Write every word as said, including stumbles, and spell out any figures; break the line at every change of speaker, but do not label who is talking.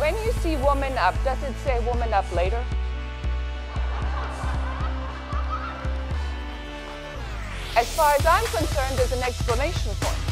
when you see WomanUP, does it say WomanUP later? As far as I'm concerned, there's an exclamation point.